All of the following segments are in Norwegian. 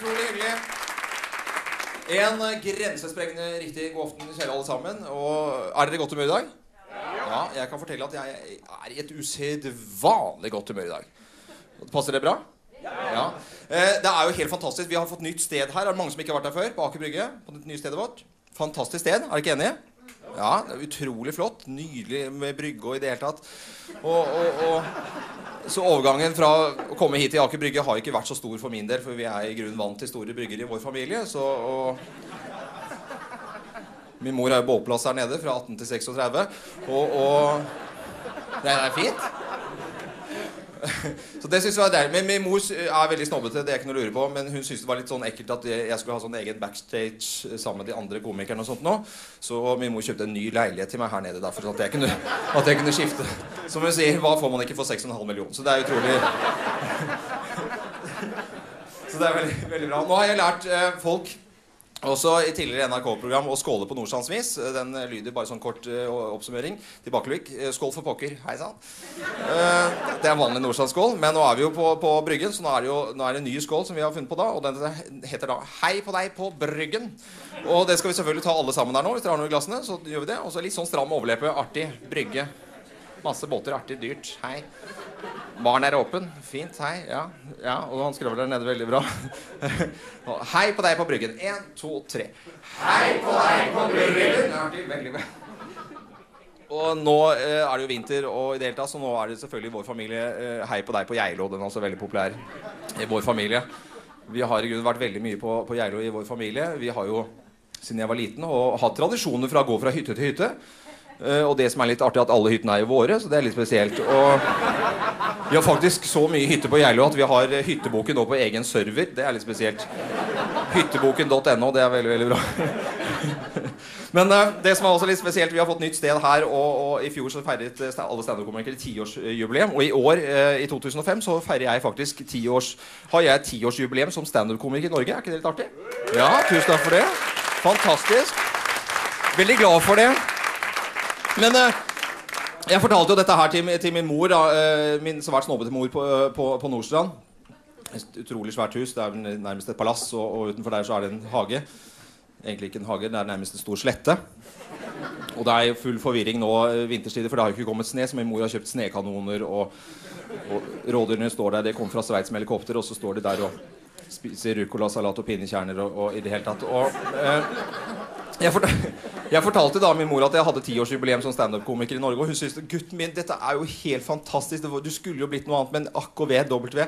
utrolig hyggelig. En grensesprengende riktig god aften til alle sammen. Og er dere godt humør i dag? Ja, jeg kan fortelle at jeg er i et usedvanlig godt humør i dag. Passer det bra? Ja. Det er jo helt fantastisk. Vi har fått nytt sted her. Er det mange som ikke har vært der før? På Aker Brygge, på det nye stedet vårt. Fantastisk sted, er dere ikke enige? Ja, det er utrolig flott. Nydelig med brygge og i det hele tatt. Så overgangen fra å komme hit til Aker Brygge har ikke vært så stor for min del, for vi er i grunnen vant til store brygger i vår familie. Min mor er jo bålplass her nede fra 18 til 36, det er fint. Så det synes jeg var deilig. Men min mor er veldig snobbete, det er ikke noe å lure på, men hun synes det var litt sånn ekkelt at jeg skulle ha sånn egen backstage sammen med de andre komikerne og sånt nå. Så min mor kjøpte en ny leilighet til meg her nede derfor at jeg kunne skifte. Som hun sier, hva får man ikke for 6,5 millioner? Så det er utrolig. Så det er veldig, veldig bra. Nå har jeg lært folk også i tidligere NRK-program å skåle på nordstrandsvis. Den lyder bare sånn kort oppsummering. Tilbakelykk. Skål for pokker. Hei sann. Det er vanlig nordstrandsskål, men nå er vi jo på Bryggen, så nå er det en ny skål som vi har funnet på da, og den heter da Hei på deg på Bryggen. Og det skal vi selvfølgelig ta alle sammen der nå, hvis dere har noe i glassene, så gjør vi det. Og så litt sånn stram overlepe, artig, brygge. Masse båter, artig, dyrt. Hei. Baren er åpen. Fint, hei. Ja, og han skrøver der nede veldig bra. Hei på deg på Bryggen. 1, 2, 3. Hei på deg på Bryggen. Artig, veldig bra. Og nå er det jo vinter og i det hele tatt, så nå er det selvfølgelig vår familie Hei på deg på Geilo. Den er også veldig populær i vår familie. Vi har i grunnen vært veldig mye på Geilo i vår familie. Vi har jo, siden jeg var liten, hatt tradisjoner fra å gå fra hytte til hytte. Og det som er litt artig er at alle hyttene er jo våre, så det er litt spesielt. Og vi har faktisk så mye hytte på Geilo at vi har hytteboken nå på egen server. Det er litt spesielt. Hytteboken.no, det er veldig, veldig bra. Men det som er også litt spesielt, vi har fått nytt sted her, og i fjor så feiret alle stand-up-komikere 10-årsjubileum. Og i år, i 2005, så feirer jeg faktisk 10-årsjubileum som stand-up-komiker i Norge. Er ikke det litt artig? Ja, tusen takk for det. Fantastisk. Veldig glad for det. Men jeg fortalte jo dette her til min mor, min svært snobbete mor på Nordstrand. Et utrolig svært hus, det er nærmest et palass, og utenfor der så er det en hage. Egentlig ikke en hage, det er nærmest en stor slette. Og det er full forvirring nå vinterstider, for det har jo ikke kommet sne, så min mor har kjøpt snekanoner, og rådyrene står der, det kom fra Sveits med helikopter, og så står de der og spiser rucola, salat og pinnekjerner og i det hele tatt. Jeg fortalte da min mor at jeg hadde 10-årsjubileum som stand-up-komiker i Norge, og hun synes, gutten min, dette er jo helt fantastisk, du skulle jo blitt noe annet, men AKV,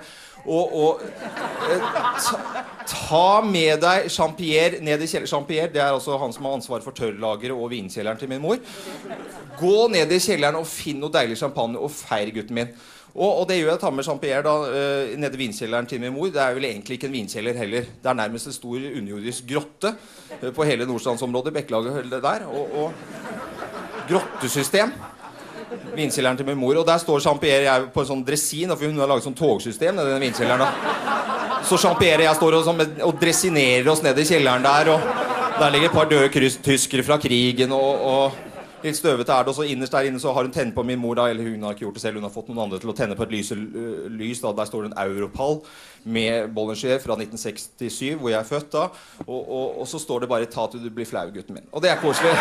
ta med deg Jean-Pierre ned i kjelleren. Jean-Pierre, det er altså han som har ansvar for tørrlageret og vinkjelleren til min mor. Gå ned i kjelleren og finn noe deilig champagne og feir, gutten min. Og det gjør jeg, tar med Jean-Pierre da, nede i vinkjelleren til min mor. Det er vel egentlig ikke en vinkjeller heller. Det er nærmest en stor underjordisk grotte på hele Nordstrandsområdet, Bekkelaget der, og grottesystem. Vinkjelleren til min mor, og der står Jean-Pierre på en sånn dressin, for hun har laget sånn togsystem nede i den vinkjelleren da. Så Jean-Pierre og jeg står og dressinerer oss ned i kjelleren der, og der ligger et par døde tyskere fra krigen, og litt støvet er det, og så innerst der inne så har hun tent på min mor da, eller hun har ikke gjort det selv, hun har fått noen andre til å tenne på et lys da, der står det en Europall med Bollinger fra 1967, hvor jeg er født da, og så står det bare ta til du blir flau, gutten min. Og det er koselig.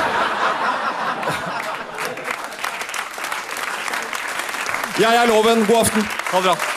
Jeg er Loven, god aften. Ha det bra.